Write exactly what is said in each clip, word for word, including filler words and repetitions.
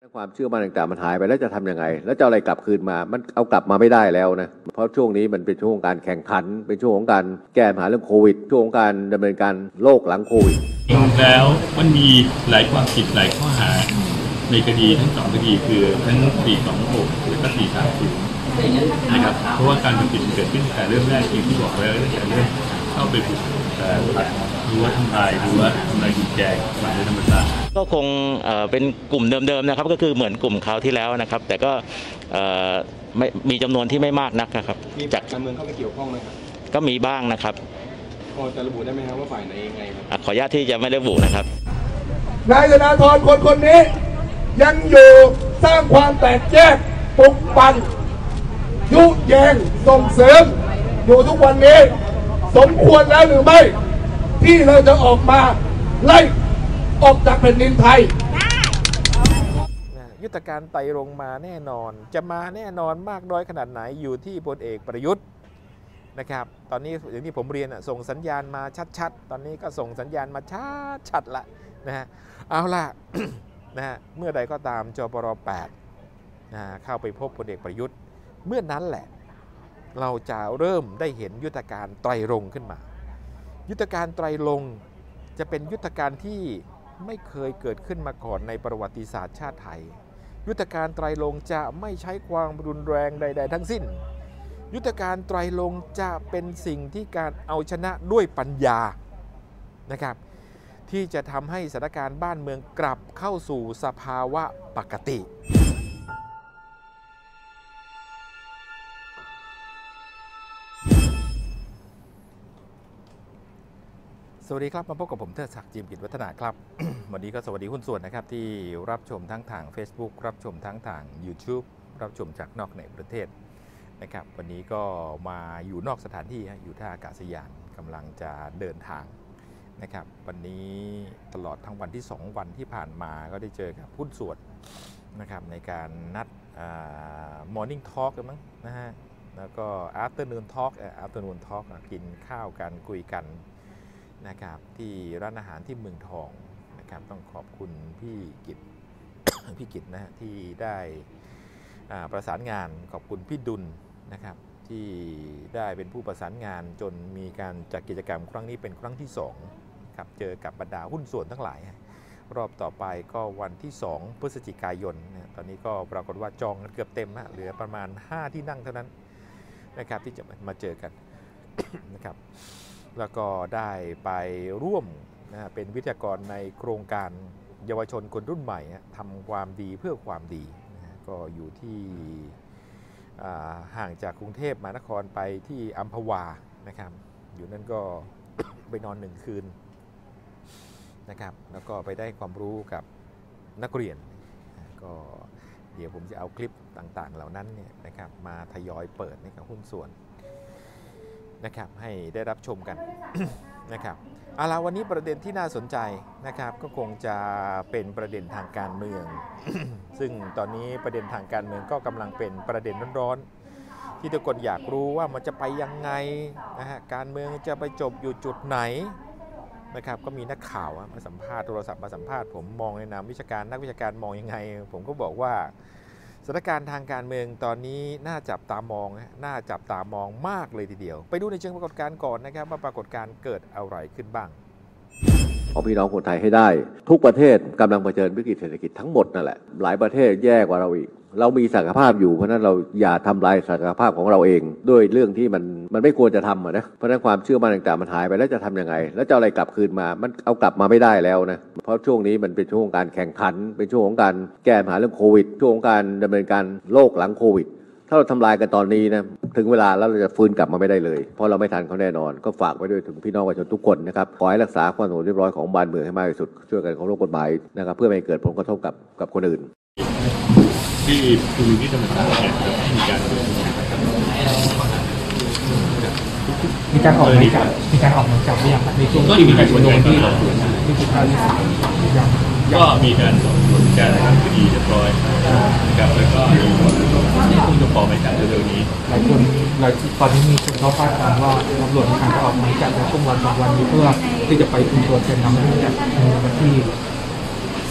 ความเชื่อมั่นต่างๆมันหายไปแล้วจะทำยังไงแล้วจะอะไรกลับคืนมามันเอากลับมาไม่ได้แล้วนะเพราะช่วงนี้มันเป็นช่วงของการแข่งขันเป็นช่วงของการแก้ปัญหาเรื่องโควิดช่วงของการดำเนินการโลกหลังโควิดจริงแล้วมันมีหลายความผิดหลายข้อหาในคดีทั้งสองคดีคือทั้งสี่สองหกและก็สี่สามศูนย์นะครับเพราะว่าการทำผิดเกิดขึ้นแต่เริ่มแรกที่บอกไว้ตั้งแต่เรื่องเข้าไปบุกรั้วทำลายรั้วทำลายกุญแจมหาวิทยาลัยธรรมศาสตร์ก็คงเป็นกลุ่มเดิมๆนะครับก็คือเหมือนกลุ่มคราวที่แล้วนะครับแต่ก็ไม่มีจำนวนที่ไม่มากนักนะครับจากการเมืองเข้าไปเกี่ยวข้องไหมครับก็มีบ้างนะครับพอจะระบุได้ไหมครับว่าฝ่ายไหนยังไงครับขออนุญาตที่จะไม่ระบุนะครับนายธนาธรคนคนนี้ยังอยู่สร้างความแตกแยกปลุกปั่นยุแยงส่งเสริมอยู่ทุกวันนี้สมควรแล้วหรือไม่ที่เราจะออกมาไล่ออกจากแผ่นดินไทยยุทธการไต่ลงมาแน่นอนจะมาแน่นอนมากน้อยขนาดไหนอยู่ที่พลเอกประยุทธ์นะครับตอนนี้อย่างที่ผมเรียนส่งสัญญาณมาชัดๆตอนนี้ก็ส่งสัญญาณมาชัดๆละนะฮะเอาล่ะ นะฮะเมื่อใดก็ตามจปรแปดนะเข้าไปพบพลเอกประยุทธ์เมื่อนั้นแหละเราจะเริ่มได้เห็นยุทธการไตรรงค์ขึ้นมายุทธการไตรรงค์จะเป็นยุทธการที่ไม่เคยเกิดขึ้นมาก่อนในประวัติศาสตร์ชาติไทยยุทธการไตรรงค์จะไม่ใช้ความรุนแรงใดๆทั้งสิ้นยุทธการไตรรงค์จะเป็นสิ่งที่การเอาชนะด้วยปัญญานะครับที่จะทำให้สถานการณ์บ้านเมืองกลับเข้าสู่สภาวะปกติสวัสดีครับมาพบกับผมเทิดศักดิ์จิมกิจวัฒนาครับ วันนี้ก็สวัสดีหุ้นส่วนนะครับที่รับชมทั้งทาง Facebook รับชมทั้งทาง YouTube รับชมจากนอกในประเทศนะครับวันนี้ก็มาอยู่นอกสถานที่อยู่ท่าอากาศยานกำลังจะเดินทางนะครับวันนี้ตลอดทั้งวันที่สองวันที่ผ่านมาก็ได้เจอกับหุ้นส่วนนะครับในการนัด Morning Talk กันมั้งนะฮะแล้วก็ Afternoon Talk Afternoon Talk กินข้าวกันคุยกันนะครับที่ร้านอาหารที่เมืองทองนะครับต้องขอบคุณพี่กิต พี่กิตนะฮะที่ได้ประสานงานขอบคุณพี่ดุลนะครับที่ได้เป็นผู้ประสานงานจนมีการจัดกิจกรรมครั้งนี้เป็นครั้งที่สองครับเจอกับบรรดาหุ้นส่วนทั้งหลายรอบต่อไปก็วันที่สองพฤศจิกายนนะตอนนี้ก็ปรากฏว่าจองกันเกือบเต็มฮะเหลือประมาณห้าที่นั่งเท่านั้นนะครับที่จะมาเจอกัน นะครับแล้วก็ได้ไปร่วมนะเป็นวิทยากรในโครงการเยาวชนคนรุ่นใหม่ทำความดีเพื่อความดีนะก็อยู่ที่ห่างจากกรุงเทพมหานครไปที่อัมพวานะครับอยู่นั่นก็ ไปนอนหนึ่งคืนนะครับแล้วก็ไปได้ความรู้กับนักเรียนก็เดี๋ยวผมจะเอาคลิปต่างๆเหล่านั้นเนี่ยนะครับมาทยอยเปิดให้กับหุ้นส่วนนะครับให้ได้รับชมกัน นะครับเอาล่ะวันนี้ประเด็นที่น่าสนใจนะครับก็คงจะเป็นประเด็นทางการเมือง ซึ่งตอนนี้ประเด็นทางการเมืองก็กำลังเป็นประเด็นร้อนๆที่ทุกคนอยากรู้ว่ามันจะไปยังไงนะฮะการเมืองจะไปจบอยู่จุดไหนนะครับก็มีนักข่าวมาสัมภาษณ์โทรศัพท์มาสัมภาษณ์ผมมองในนามวิชาการนักวิชาการมองยังไงผมก็บอกว่าสถานการณ์ทางการเมืองตอนนี้น่าจับตามองน่าจับตามองมากเลยทีเดียวไปดูในเชิงปรากฏการณ์ก่อนนะครับว่าปรากฏการณ์เกิดอะไรขึ้นบ้างเอาพี่น้องคนไทยให้ได้ทุกประเทศกำลังเผชิญวิกฤตเศรษฐกิจทั้งหมดนั่นแหละหลายประเทศแย่กว่าเราอีกเรามีศักยภาพอยู่เพราะนั้นเราอย่าทำลายศักยภาพของเราเองด้วยเรื่องที่มันมันไม่ควรจะทำนะเพราะนั้นความเชื่อมั่นต่างๆมันหายไปแล้วจะทำยังไงแล้วจะอะไรกลับคืนมามันเอากลับมาไม่ได้แล้วนะเพราะช่วงนี้มันเป็นช่วงของการแข่งขันเป็นช่วงของการแก้ปัญหาเรื่องโควิดช่วงของการดำเนินการโลกหลังโควิดถ้าเราทำลายกันตอนนี้นะถึงเวลาแล้วเราจะฟื้นกลับมาไม่ได้เลยเพราะเราไม่ทันเขาแน่นอนก็ฝากไว้ด้วยถึงพี่น้องประชาชนทุกคนนะครับขอให้รักษาความสงบเรียบร้อยของบ้านเมืองให้มากที่สุดช่วยกันเคารพกฎหมายนะครับเพื่อไม่ให้เกิดผลกระทบกับกับคนอื่นที่ภูมิธรรมศาสตร์เนี่ยจะมีการมีการออกหมายจับมีการออกหมายจับหรือยังในช่วงที่มีการโดนที่ที่สุดท้ายก็มีการสอบสวนการทำคดีเรียบร้อยนะครับแล้วก็คงจะขอหมายจับเร็วๆนี้หลายคนหลายตอนนี้มีคนเขาคาดการณ์ว่าตำรวจมีการจะออกหมายจับในช่วงวันสองวันนี้เพื่อที่จะไปคุมตัวแกนนำให้จับในวันที่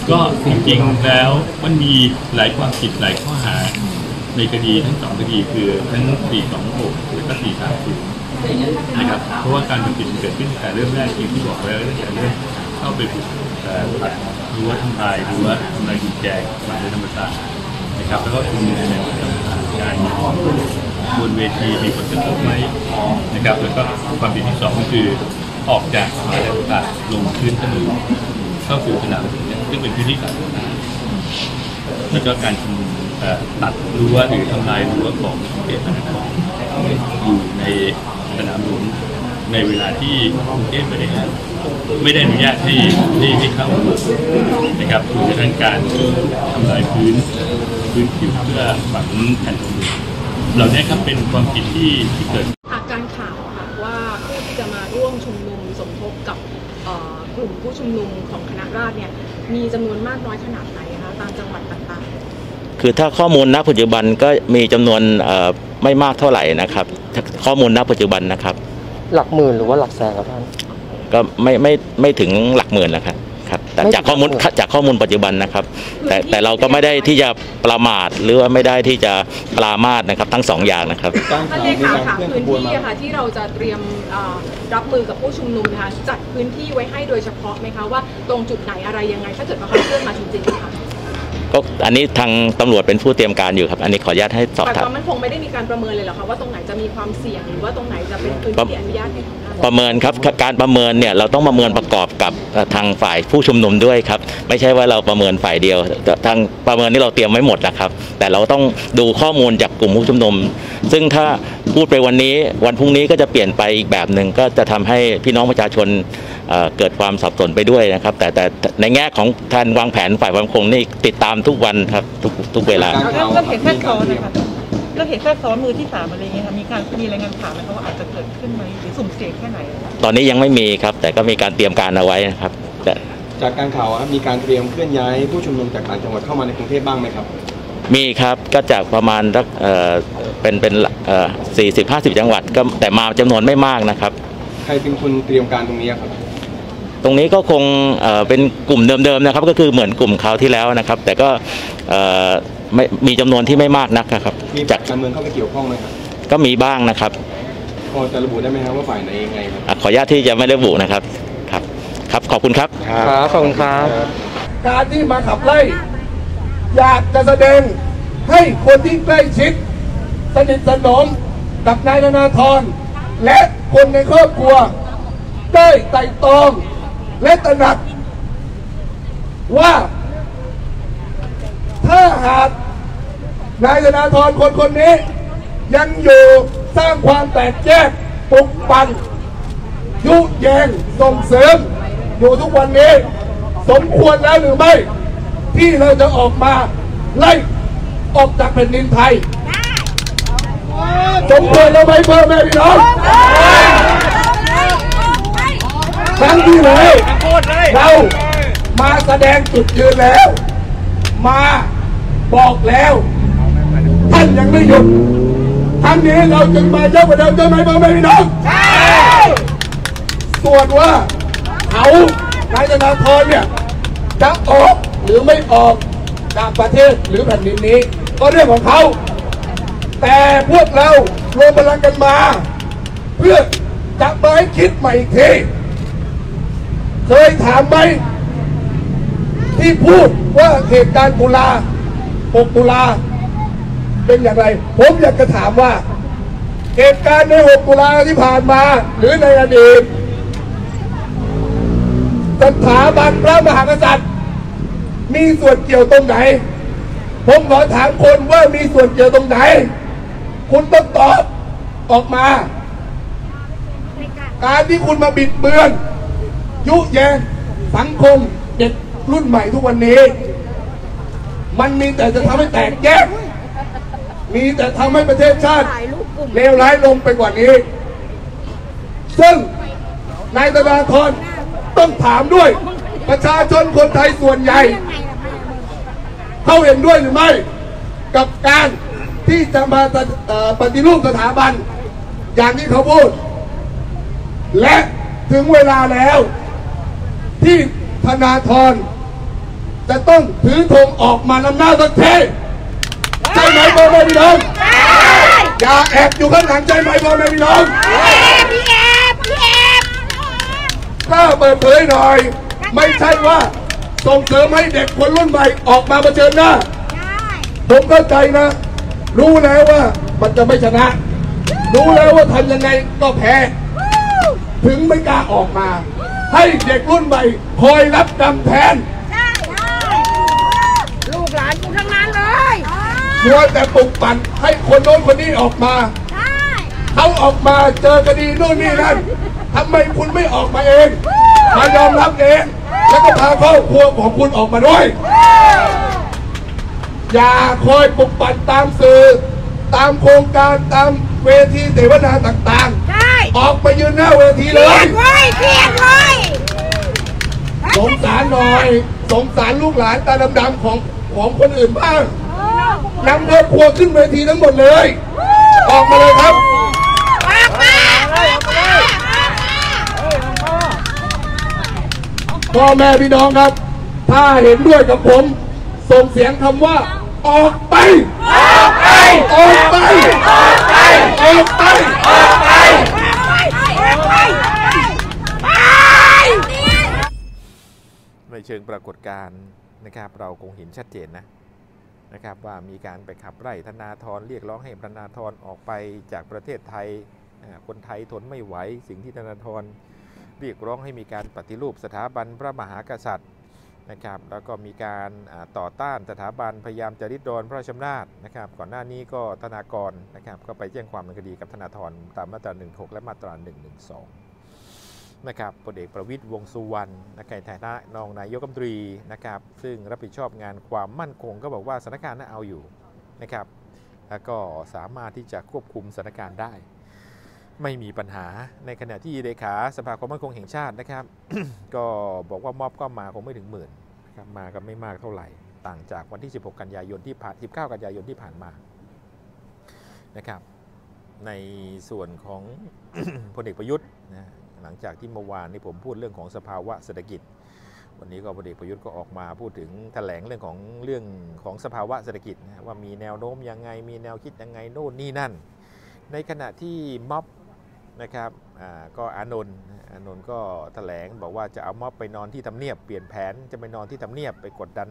ก็จริงๆแล้วมันมีหลายความผิดหลายข้อหาในคดีทั้งสองคดีคือทั้งสี่สองหกและก็สี่สามศูนย์นะครับเพราะว่าการทำผิดเกิดขึ้นแต่เริ่มแรกที่บอกแล้วตั้งแต่เริ่มเข้าไปบุกตัดรั้วทำลายรั้วทำลายกุญแจมหาวิทยาลัยธรรมศาสตร์นะครับแล้วก็ชุมนุมในการบนเวทีมีผลกระทบไหมนะครับแล้วก็ความผิดที่สองก็คือออกจากมหาวิทยาลัยธรรมศาสตร์ลงพื้นถนนเข้าสู่สนามซึ่งเป็นพื้นที่สาธารณะแล้วก็การชุมนุมตัดรั้วหรือทำลายรั้วของเขตพระนครอยู่ในสนามหลวงในเวลาที่กรุงเทพไม่ได้ไม่ได้อนุญาตให้ให้ให้เข้านะครับรวมทั้งการทำลายพื้นพื้นผิวเพื่อฝังแผ่นทองเหล่านี้ครับเป็นความผิดที่ที่เกิดอาการข่าวค่ะว่าผู้ที่จะมาร่วมชุมนุมสมทบกับกลุ่มผู้ชุมนุมของคณะราษฎรเนี่ยมีจำนวนมากน้อยขนาดไหนคะตามจังหวัดต่างๆคือถ้าข้อมูลณปัจจุบันก็มีจำนวนไม่มากเท่าไหร่นะครับข้อมูลณปัจจุบันนะครับหลักหมื่นหรือว่าหลักแสนครับท่านก็ไม่ไม่ไม่ถึงหลักหมื่นนะครับครับแต่จากข้อมูลจากข้อมูลปัจจุบันนะครับแต่แต่เราก็ไม่ได้ที่จะประมาทหรือว่าไม่ได้ที่จะปรามาสนะครับทั้งสองอย่างนะครับท่านเลขาค่ะพื้นที่ค่ะที่เราจะเตรียมรับมือกับผู้ชุมนุมนะคะจัดพื้นที่ไว้ให้โดยเฉพาะไหมคะว่าตรงจุดไหนอะไรยังไงถ้าเกิดว่าเขาเคลื่อนมาจริงๆค่ะก็อันนี้ทางตำรวจเป็นผู้เตรียมการอยู่ครับอันนี้ขออนุญาตให้สอบถามแต่มันคงไม่ได้มีการประเมินเลยเหรอคะว่าตรงไหนจะมีความเสี่ยงหรือว่าตรงไหนจะเป็นพื้นที่อนุญาตให้ประเมินครับการประเมินเนี่ยเราต้องประเมินประกอบกับทางฝ่ายผู้ชุมนุมด้วยครับไม่ใช่ว่าเราประเมินฝ่ายเดียวทางประเมินนี่เราเตรียมไว้หมดนะครับแต่เราต้องดูข้อมูลจากกลุ่มผู้ชุมนุมซึ่งถ้าพูดไปวันนี้วันพรุ่งนี้ก็จะเปลี่ยนไปอีกแบบหนึ่งก็จะทำให้พี่น้องประชาชนเกิดความสับสนไปด้วยนะครับแต่แต่ในแง่ของการวางแผนฝ่ายความมั่นคงนี่ติดตามทุกวันครับทุกทุกเวลาเราเห็นแค่ซ้อนนะคะเราเห็นแค่ซ้อนมือที่สามอะไรเงี้ยค่ะมีการมีรายงานข่าวไหมคะว่าอาจจะเกิดขึ้นไหมหรือสุ่มเสี่ยงแค่ไหนตอนนี้ยังไม่มีครับแต่ก็มีการเตรียมการเอาไว้นะครับจากการข่าวมีการเตรียมเคลื่อนย้ายผู้ชุมนุมจากต่างจังหวัดเข้ามาในกรุงเทพบ้างไหมครับมีครับก็จากประมาณสักเอ่อเป็นเป็นเอ่อสี่สิบห้าสิบจังหวัดก็แต่มาจำนวนไม่มากนะครับใครเป็นคนเตรียมการตรงนี้ครับตรงนี้ก็คงเอ่อเป็นกลุ่มเดิมๆนะครับก็คือเหมือนกลุ่มคราวที่แล้วนะครับแต่ก็เอ่อไม่มีจำนวนที่ไม่มากนักนะครับมีจากการเมืองเข้าไปเกี่ยวข้องไหมครับก็มีบ้างนะครับพอจะระบุได้ไหมครับว่าฝ่ายไหนยังไงครับขออนุญาตที่จะไม่ระบุนะครับครับครับขอบคุณครับครับขอบคุณครับการที่มาขับไล่อยากจะแสดงให้คนที่ใกล้ชิดสนิทสนมกับนายธนาธรและคนในครอบครัวได้ไต่ตองและตระหนักว่าถ้าหากนายธนาธรคนคนนี้ยังอยู่สร้างความแตกแยกปลุกปั่นยุแยงส่งเสริมอยู่ทุกวันนี้สมควรแล้วหรือไม่ที่เราจะออกมาไล่ออกจากแผ่นดินไทยสมควรแล้วไหมเพื่อแม่พี่น้องครั้งที่ไหนเรามาแสดงจุดยืนแล้วมาบอกแล้วท่านยังไม่หยุดครั้งนี้เราจึงมาเยอะกว่าเดิมใช่ไหมพ่อแม่พี่น้องใช่ส่วนว่าเขานายธนาธรเนี่ยจะออกหรือไม่ออกจากประเทศหรือแผ่นดินนี้ก็เรื่องของเขาแต่พวกเรารวมพลังกันมาเพื่อจะมาให้คิดใหม่อีกทีเคยถามไหมที่พูดว่าเหตุการณ์ตุลาหกตุลาเป็นอย่างไรผมอยากจะถามว่าเหตุการณ์ในหกตุลาที่ผ่านมาหรือในอดีตสถาบันพระมหากษัตริย์มีส่วนเกี่ยวตรงไหนผมขอถามคนว่ามีส่วนเกี่ยวตรงไหนคุณต้องตอบออกมาการที่คุณมาบิดเบือนยุแยงสังคมเด็กรุ่นใหม่ทุกวันนี้มันมีแต่จะทำให้แตกแยกมีแต่ทำให้ประเทศชาติเลวร้ายลงไปกว่านี้ซึ่งนายธนาธรต้องถามด้วยประชาชนคนไทยส่วนใหญ่เขาเห็นด้วยหรือไม่กับการที่จะมาปฏิรูปสถาบันอย่างที่เขาพูดและถึงเวลาแล้วที่ธนาธรจะต้องถือธงออกมานำหน้าสักทีใช่ไหมพ่อแม่พี่น้องอย่าแอบอยู่ข้างหลังใช่ไหมพ่อแม่พี่น้องพี่แอบพี่แอบกล้าเปิดเผยหน่อยไม่ใช่ว่าส่งเสริมให้เด็กคนรุ่นใหม่ออกมาเผชิญหน้าผมเข้าใจนะรู้แล้วว่ามันจะไม่ชนะรู้แล้วว่าทำยังไงก็แพ้ถึงไม่กล้าออกมาให้เด็กรุ่นใหม่คอยรับกรรมแทนลูกหลานกูทั้งนั้นเลยมัวแต่ปลุกปั่นให้คนโน้นคนนี้ออกมาเขาออกมาเจอคดีโน่นนี่นั่นทำไมคุณไม่ออกมาเองมายอมรับเองแล้วก็พาครอบครัวของคุณออกมาด้วยอย่าคอยปลุกปั่นตามสื่อตามโครงการตามเวทีเสวนาต่างๆออกไปยืนหน้าเวทีเลยเกียดเลยสงสารหน่อยสงสารลูกหลานตาดำๆของของคนอื่นบ้างนำครอบครัวขึ้นเวทีทั้งหมดเลยออกมาเลยครับพ่อแม่พี่น้องครับถ้าเห็นด้วยกับผมส่งเสียงคำว่าออกไปออกไปออกไปออกไปออกไปออกไปในเชิงปรากฏการณ์นะครับเราคงเห็นชัดเจนนะนะครับว่ามีการไปขับไล่ธนาธรเรียกร้องให้ธนาธรออกไปจากประเทศไทยคนไทยทนไม่ไหวสิ่งที่ธนาธรเรียกร้องให้มีการปฏิรูปสถาบันพระมหากษัตริย์นะครับแล้วก็มีการต่อต้านสถาบันพยายามจะริดรอนพระราชอำนาจนะครับก่อนหน้านี้ก็ธนากรนะครับก็ไปแจ้งความดำเนินคดีกับธนาธรตามมาตราหนึ่งหกและมาตราหนึ่งหนึ่งสองนะครับพลเอกประวิตรวงษ์สุวรรณในฐานะรองนายกรัฐมนตรีนะครับซึ่งรับผิดชอบงานความมั่นคงก็บอกว่าสถานการณ์น่าเอาอยู่นะครับแล้วก็สามารถที่จะควบคุมสถานการณ์ได้ไม่มีปัญหาในขณะที่เลขาสภาความมั่นคงแห่งชาตินะครับ ก็บอกว่าม็อบก็มาคงไม่ถึงหมื่นนะครับมากันไม่มากเท่าไหร่ต่างจากวันที่สิบหกกันยายนที่ผ่านสิบเก้ากันยายนที่ผ่านมานะครับในส่วนของ พลเอกประยุทธ์นะหลังจากที่เมื่อวานนี้ผมพูดเรื่องของสภาวะเศรษฐกิจวันนี้ก็พลเอกประยุทธ์ก็ออกมาพูดถึงแถลงเรื่องของเรื่องของสภาวะเศรษฐกิจนะว่ามีแนวโน้มยังไงมีแนวคิดยังไงโน่นนี่นั่นในขณะที่ม็อบนะครับก็อานนท์อานนท์ก็แถลงบอกว่าจะเอาม็อบไปนอนที่ทำเนียบเปลี่ยนแผนจะไปนอนที่ทำเนียบไปกดดัน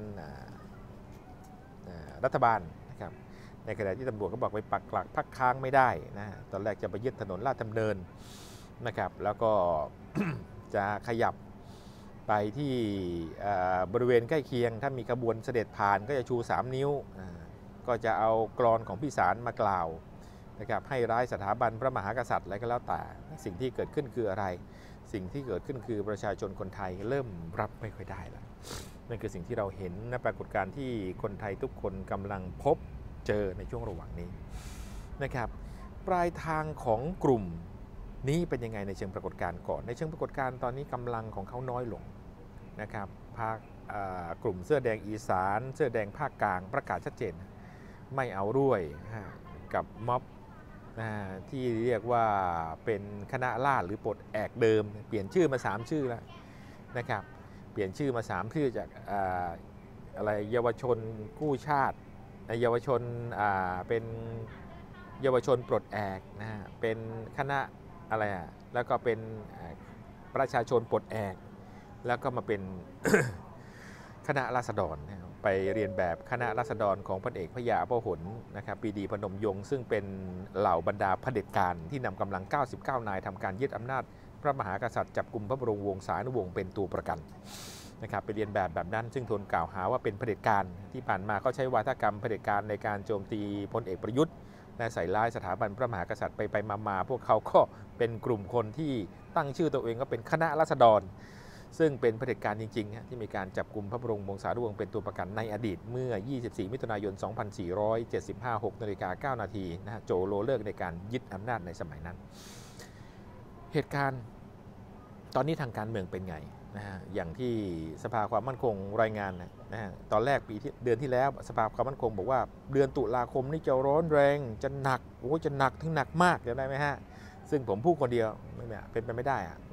รัฐบาลนะครับในขณะที่ตำรวจก็บอกไปปักหลักพักค้างไม่ได้นะตอนแรกจะไปยึดถนนลาดดำเนินนะครับแล้วก็ จะขยับไปที่บริเวณใกล้เคียงถ้ามีขบวนเสด็จผ่านก็จะชูสามนิ้วก็จะเอากลอนของพี่สารมากล่าวนะครับให้ร้ายสถาบันพระมหากษัตริย์อะไรก็แล้วแต่สิ่งที่เกิดขึ้นคืออะไรสิ่งที่เกิดขึ้นคือประชาชนคนไทยเริ่มรับไม่ค่อยได้แล้วนั่นคือสิ่งที่เราเห็นในปรากฏการณ์ที่คนไทยทุกคนกำลังพบเจอในช่วงระหว่างนี้นะครับปลายทางของกลุ่มนี้เป็นยังไงในเชิงปรากฏการณ์ก่อนในเชิงปรากฏการณ์ตอนนี้กำลังของเขาน้อยลงนะครับภาคกลุ่มเสื้อแดงอีสานเสื้อแดงภาคกลางประกาศชัดเจนไม่เอาด้วยกับม็อบที่เรียกว่าเป็นคณะราษฎรหรือปลดแอกเดิมเปลี่ยนชื่อมาสามชื่อแล้วนะครับเปลี่ยนชื่อมาสามชื่อจากอะไรเยาวชนกู้ชาติเยาวชนเป็นเยาวชนปลดแอกนะเป็นคณะอะไรอ่ะแล้วก็เป็นประชาชนปลดแอกแล้วก็มาเป็น คณะราษฎรไปเรียนแบบคณะราษฎรของพลเอกพญาพหลนะครับปรีดีพนมยงค์ซึ่งเป็นเหล่าบรรดาเผด็จการที่นำกำลังเก้าสิบเก้านายทำการยึดอำนาจพระมหากษัตริย์จับกุมพระบรมวงศานุวงศ์เป็นตัวประกันนะครับไปเรียนแบบแบบนั้นซึ่งทนกล่าวหาว่าเป็นเผด็จการที่ผ่านมาเขาใช้วาทกรรมเผด็จการในการโจมตีพลเอกประยุทธ์และใส่ร้ายสถาบันพระมหากษัตริย์ไปไปมาๆพวกเขาก็เป็นกลุ่มคนที่ตั้งชื่อตัวเองว่าเป็นคณะราษฎรซึ่งเป็นเผด็จการจริงๆที่มีการจับกุมพระบรมวงศานุวงศ์เป็นตัวประกันในอดีตเมื่อยี่สิบสี่มิถุนายนสองพันสี่ร้อยเจ็ดสิบห้า หกนาฬิกาเก้านาทีนะฮะโจโลเลิกในการยึดอำนาจในสมัยนั้นเหตุการณ์ตอนนี้ทางการเมืองเป็นไงนะฮะอย่างที่สภาความมั่นคงรายงานนะฮะตอนแรกปีที่เดือนที่แล้วสภาความมั่นคงบอกว่าเดือนตุลาคมนี่จะร้อนแรงจะหนักโอ้จะหนักถึงหนักมากจะได้ไหมฮะซึ่งผมพูดคนเดียวไม่เป็นไปไม่ได้อะ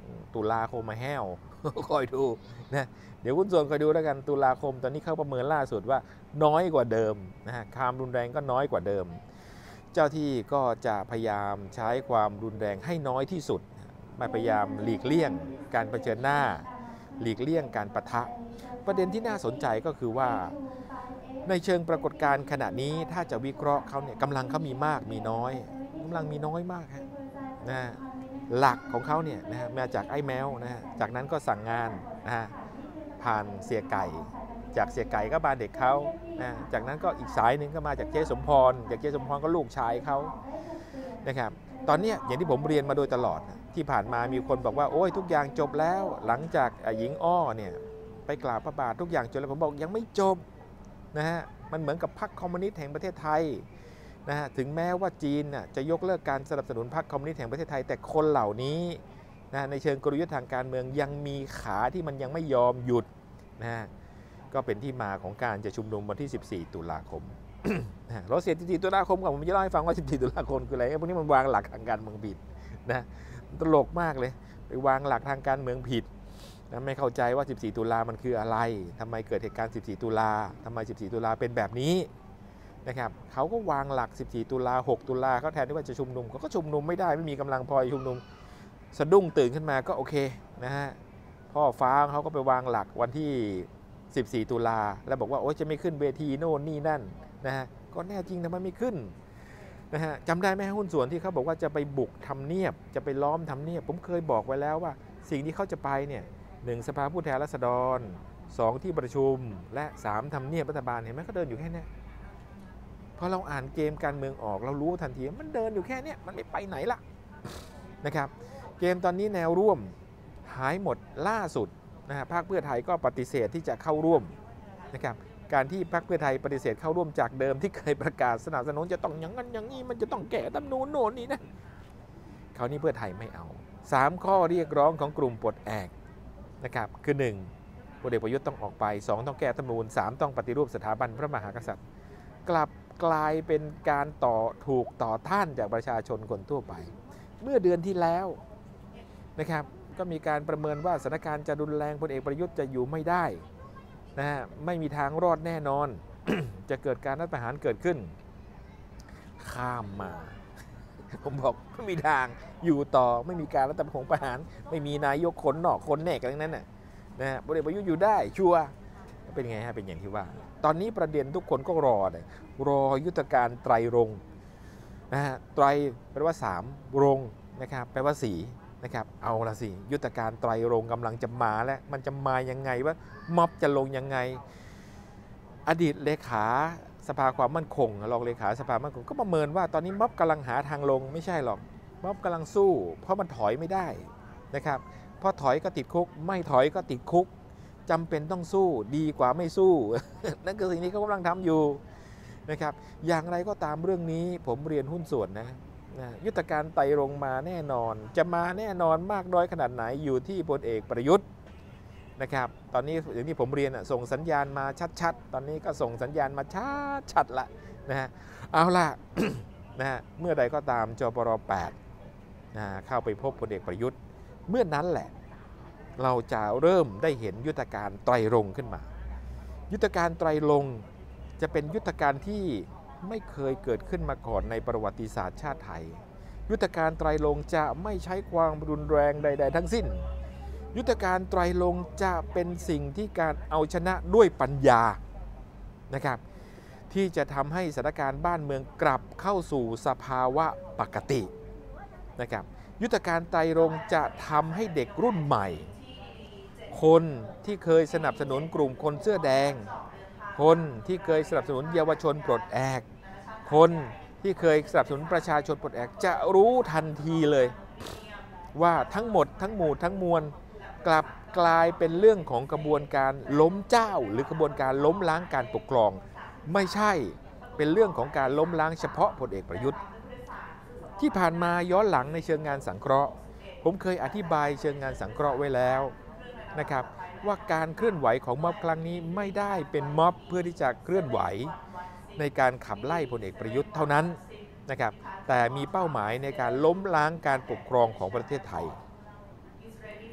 ตุลาคมมาแห้ว คอยดูนะเดี๋ยวคุณส่วนคอยดูแล้วกันตุลาคมตอนนี้เขาประเมินล่าสุดว่าน้อยกว่าเดิมนะฮะความรุนแรงก็น้อยกว่าเดิมเจ้าที่ก็จะพยายามใช้ความรุนแรงให้น้อยที่สุดมาพยายามหลีกเลี่ยงการเผชิญหน้าหลีกเลี่ยงการปะทะประเด็นที่น่าสนใจก็คือว่าในเชิงปรากฏการณ์ขณะนี้ถ้าจะวิเคราะห์เขาเนี่ยกำลังเขามีมากมีน้อยกำลังมีน้อยมากฮะนะหลักของเขาเนี่ยนะฮะมาจากไอ้แมวนะฮะจากนั้นก็สั่งงานนะฮะผ่านเสียไก่จากเสียไก่ก็มาเด็กเขานะจากนั้นก็อีกสายหนึ่งก็มาจากเจ๊สมพรจากเจ๊สมพรก็ลูกชายเขานะครับตอนนี้อย่างที่ผมเรียนมาโดยตลอดที่ผ่านมามีคนบอกว่าโอ้ยทุกอย่างจบแล้วหลังจากหญิงอ้อเนี่ยไปกราบพระบาททุกอย่างจบแล้วผมบอกยังไม่จบนะฮะมันเหมือนกับพรรคคอมมิวนิสต์แห่งประเทศไทยนะฮะถึงแม้ว่าจีนน่ะจะยกเลิกการสนับสนุนพรรคคอมมิวนิสต์แห่งประเทศไทยแต่คนเหล่านี้นะในเชิงกลยุทธ์ทางการเมืองยังมีขาที่มันยังไม่ยอมหยุดนะฮะก็เป็นที่มาของการจะชุมนุมวันที่สิบสี่ตุลาคม เราเสียสิบสี่ตุลาคมก่อนผมจะเล่าให้ฟังว่าสิบสี่ตุลาคมคืออะไรพวกนี้มันวางหลักทางการเมืองผิดนะตลกมากเลยไปวางหลักทางการเมืองผิดนะไม่เข้าใจว่าสิบสี่ตุลามันคืออะไรทำไมเกิดเหตุการณ์สิบสี่ตุลาทำไมสิบสี่ตุลาเป็นแบบนี้นะครับเขาก็วางหลักสิบสี่ตุลาหกตุลาเขาแทนที่ว่าจะชุมนุมเขาก็ชุมนุมไม่ได้ไม่มีกำลังพอชุมนุมสะดุ้งตื่นขึ้นมาก็โอเคนะฮะพ่อฟ้าเขาก็ไปวางหลักวันที่สิบสี่ตุลาแล้วบอกว่าโอ๊ยจะไม่ขึ้นเวทีโน่นนี่นั่นนะฮะก็แน่จริงนะมันไม่ขึ้นนะฮะจำได้ไหมหุ้นส่วนที่เขาบอกว่าจะไปบุกทำเนียบจะไปล้อมทำเนียบผมเคยบอกไว้แล้วว่าสิ่งที่เขาจะไปเนี่ยหนึ่งสภาผู้แทนราษฎรสองที่ประชุมและสามทำเนียบรัฐบาลเห็นไหมเขาเดินอยู่แค่นี้พอเราอ่านเกมการเมืองออกเรารู้ทันทีมันเดินอยู่แค่นี้มันไม่ไปไหนละนะครับเกมตอนนี้แนวร่วมหายหมดล่าสุดนะฮะพรรคเพื่อไทยก็ปฏิเสธที่จะเข้าร่วมนะครับการที่พรรคเพื่อไทยปฏิเสธเข้าร่วมจากเดิมที่เคยประกาศสนับสนุนจะต้องอย่างนั้นอย่างนี้มันจะต้องแก้รัฐธรรมนูญโน่นนี่นะคราวนี้เพื่อไทยไม่เอาสามข้อเรียกร้องของกลุ่มปลดแอกนะครับคือหนึ่งพลเอกประยุทธ์ต้องออกไปสองต้องแก้รัฐธรรมนูญสามต้องปฏิรูปสถาบันพระมหากษัตริย์กลับกลายเป็นการต่อถูกต่อต้านจากประชาชนคนทั่วไปเมื่อเดือนที่แล้วนะครับก็มีการประเมินว่าสถานการณ์จะรุนแรงพลเอกประยุทธ์จะอยู่ไม่ได้นะฮะไม่มีทางรอดแน่นอน จะเกิดการรัฐประหารเกิดขึ้นข้ามมา ผมบอกไม่มีทางอยู่ต่อไม่มีการรัฐประหารไม่มีนายกคนนอกคนแน่กันทั้งนั้นน่ะนะฮะพลเอกประยุทธ์อยู่ได้ชัวร์เป็นไงฮะเป็นอย่างที่ว่าตอนนี้ประเด็นทุกคนก็รอเลยรอยุทธการไตรรงค์นะฮะไตรแปลว่าสามรงค์นะครับแปลว่าสี่นะครับเอาละสิยุทธการไตรรงค์กำลังจะมาแล้วมันจะมายังไงว่าม็อบจะลงยังไงอดีตเลขาสภาความมั่นคงรองเลขาสภามั่นคงก็ประเมินว่าตอนนี้ม็อบกำลังหาทางลงไม่ใช่หรอกม็อบกำลังสู้เพราะมันถอยไม่ได้นะครับเพราะถอยก็ติดคุกไม่ถอยก็ติดคุกจำเป็นต้องสู้ดีกว่าไม่สู้ นั่นคือสิ่งที่เขากำลังทำอยู่นะครับอย่างไรก็ตามเรื่องนี้ผมเรียนหุ้นส่วนนะยุทธการไตรรงค์มาแน่นอนจะมาแน่นอนมากน้อยขนาดไหนอยู่ที่พลเอกประยุทธ์นะครับตอนนี้อย่างที่ผมเรียนส่งสัญญาณมาชัดๆตอนนี้ก็ส่งสัญญาณมาชัดๆละนะฮะเอาล่ะ นะฮะเมื่อใดก็ตามจปรแปดนะเข้าไปพบพลเอกประยุทธ์เมื่อนั้นแหละเราจะเริ่มได้เห็นยุทธการไตรรงค์ขึ้นมายุทธการไตรรงค์จะเป็นยุทธการที่ไม่เคยเกิดขึ้นมาก่อนในประวัติศาสตร์ชาติไทยยุทธการไตรรงค์จะไม่ใช้ความรุนแรงใดๆทั้งสิ้นยุทธการไตรรงค์จะเป็นสิ่งที่การเอาชนะด้วยปัญญานะครับที่จะทำให้สถานการณ์บ้านเมืองกลับเข้าสู่สภาวะปกตินะครับยุทธการไตรรงค์จะทำให้เด็กรุ่นใหม่คนที่เคยสนับสนุนกลุ่มคนเสื้อแดงคนที่เคยสนับสนุนเยาวชนปลดแอกคนที่เคยสนับสนุนประชาชนปลดแอกจะรู้ทันทีเลยว่าทั้งหมดทั้งหมู่ทั้งมวลกลับกลายเป็นเรื่องของกระบวนการล้มเจ้าหรือกระบวนการล้มล้างการปกครองไม่ใช่เป็นเรื่องของการล้มล้างเฉพาะพลเอกประยุทธ์ที่ผ่านมาย้อนหลังในเชิงงานสังเคราะห์ผมเคยอธิบายเชิงงานสังเคราะห์ไว้แล้วนะครับว่าการเคลื่อนไหวของม็อบครั้งนี้ไม่ได้เป็นม็อบเพื่อที่จะเคลื่อนไหวในการขับไล่พลเอกประยุทธ์เท่านั้นนะครับแต่มีเป้าหมายในการล้มล้างการปกครองของประเทศไทย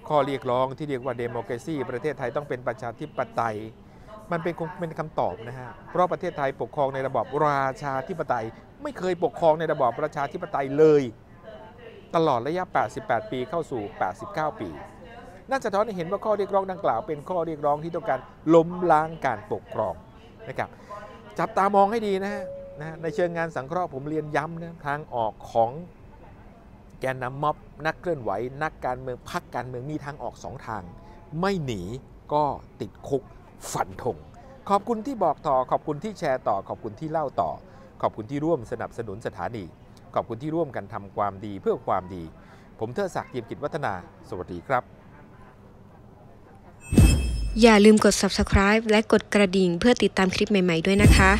ข้อเรียกร้องที่เรียกว่าเดโมแครซีประเทศไทยต้องเป็นประชาธิปไตยมันเป็นคงเป็นคำตอบนะฮะเพราะประเทศไทยปกครองในระบอบราชาธิปไตยไม่เคยปกครองในระบอบประชาธิปไตยเลยตลอดระยะแปดสิบแปดปีเข้าสู่แปดสิบเก้าปีน่าจะท้อนให้เห็นว่าข้อเรียกร้องดังกล่าวเป็นข้อเรียกร้องที่ต้องการล้มล้างการปกครองนะครับจับตามองให้ดีนะฮะนะในเชิงงานสังเคราะห์ผมเรียนย้ำนะทางออกของแกนนำม็อบนักเคลื่อนไหวนักการเมืองพรรคการเมืองมีทางออกสองทางไม่หนีก็ติดคุกฝันธงขอบคุณที่บอกต่อขอบคุณที่แชร์ต่อขอบคุณที่เล่าต่อขอบคุณที่ร่วมสนับสนุนสถานีขอบคุณที่ร่วมกันทำความดีเพื่อความดีผมเทิดศักดิ์ เยี่ยมกิจวัฒนาสวัสดีครับอย่าลืมกด ซับสไครบ์ และกดกระดิ่งเพื่อติดตามคลิปใหม่ๆด้วยนะคะ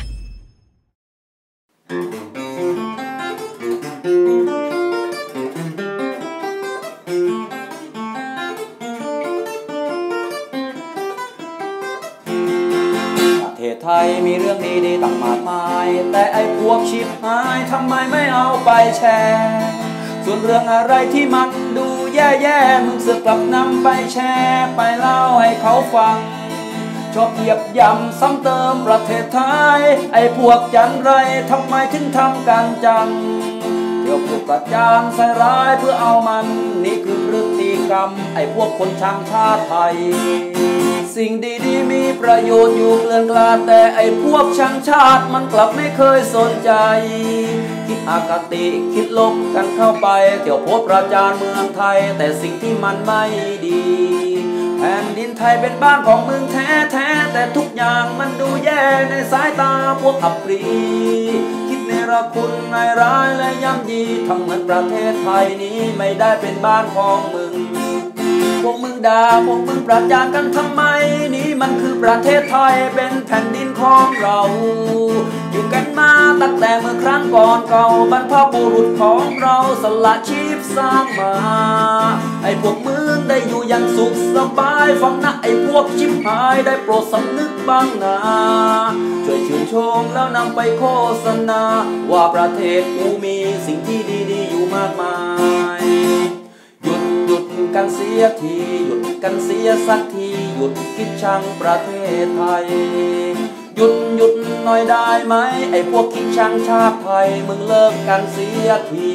ประเทศไทยมีเรื่องดีๆตั้งมากมายแต่ไอ้พวกชิบหายทำไมไม่เอาไปแชร์ส่วนเรื่องอะไรที่มันดูแย่ๆมึงสึกกลับนำไปแชร์ไปเล่าให้เขาฟังชอบเหยียบย่ำซ้ำเติมประเทศไทยไอ้พวกจันไรทำไมถึงทำกันจังเดี๋ยวพวกประจานใส่ร้ายเพื่อเอามันนี่คือพฤติกรรมไอ้พวกคนชังชาติไทยสิ่งดีๆมีประโยชน์อยู่เกลื่อนกลาดแต่ไอ้พวกชังชาติมันกลับไม่เคยสนใจคิดอคติคิดลบกันเข้าไปเที่ยวโพสต์ประจานเมืองไทยแต่สิ่งที่มันไม่ดีแผ่นดินไทยเป็นบ้านของมึงแท้ๆแต่ทุกอย่างมันดูแย่ในสายตาพวกอับปรีคิดเนรคุณนายร้ายและย่ำยีทำเหมือนประเทศไทยนี้ไม่ได้เป็นบ้านของมึงพวกมึงด่าพวกมึงประจานกันทำไมนี่มันคือประเทศไทยเป็นแผ่นดินของเราอยู่กันมาตั้งแต่เมื่อครั้งก่อนเก่าบรรพบุรุษของเราสละชีพสร้างมาไอ้พวกมึงได้อยู่อย่างสุขสบายฟังนะไอ้พวกชิบหายได้โปรดสำนึกบ้างนะช่วยชื่นชมแล้วนำไปโฆษณาว่าประเทศกูมีสิ่งที่ดีๆอยู่มากมายหยุดหยุดกันเสียทีหยุดกันเสียสักทีหยุดคิดชังประเทศไทยหยุดหยุดหน่อยได้ไหมไอ้พวกคิดชังชาติไทยมึงเลิกกันเสียที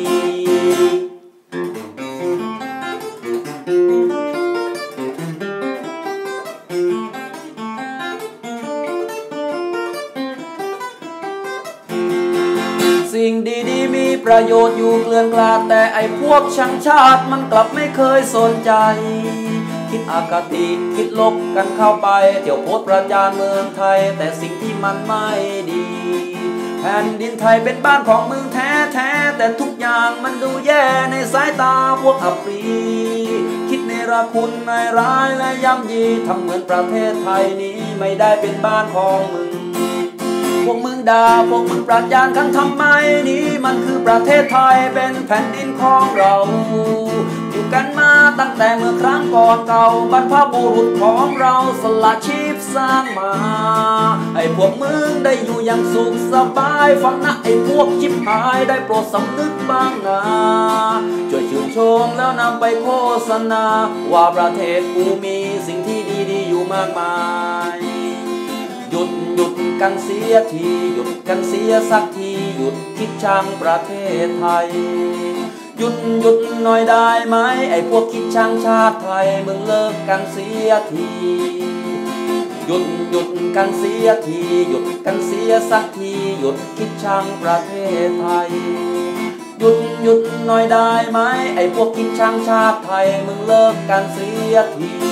สิ่งดีๆมีประโยชน์อยู่เกลื่อนกลาดแต่ไอ้พวกชังชาติมันกลับไม่เคยสนใจคิดอคติคิดลบกันเข้าไปเที่ยวโพสต์ประจานเมืองไทยแต่สิ่งที่มันไม่ดีแผ่นดินไทยเป็นบ้านของมึงแท้ๆแต่ทุกอย่างมันดูแย่ในสายตาพวกอับปรีคิดเนรคุณนายร้ายและย่ำยีทำเหมือนประเทศไทยนี้ไม่ได้เป็นบ้านของมึงพวกมึงด่าพวกมึงประจานกันทำไมนี่มันคือประเทศไทยเป็นแผ่นดินของเราอยู่กันมาตั้งแต่เมื่อครั้งก่อนเก่าบรรพบุรุษของเราสละชีพสร้างมาไอ้พวกมึงได้อยู่อย่างสุขสบายฟังนะไอ้พวกชิบหายได้โปรดสำนึกบ้างนะช่วยชื่นชมแล้วนำไปโฆษณาว่าประเทศกูมีสิ่งที่ดีๆอยู่มากมายหยุดหยุดกันเสียทีหยุดกันเสียสักทีหยุดคิดชังประเทศไทยหยุดหยุดหน่อยได้ไหมไอ้พวกคิดชังชาติไทยมึงเลิกกันเสียทีหยุดหยุดกันเสียทีหยุดกันเสียสักทีหยุดคิดชังประเทศไทยหยุดหยุดหน่อยได้ไหมไอ้พวกคิดชังชาติไทยมึงเลิกกันเสียที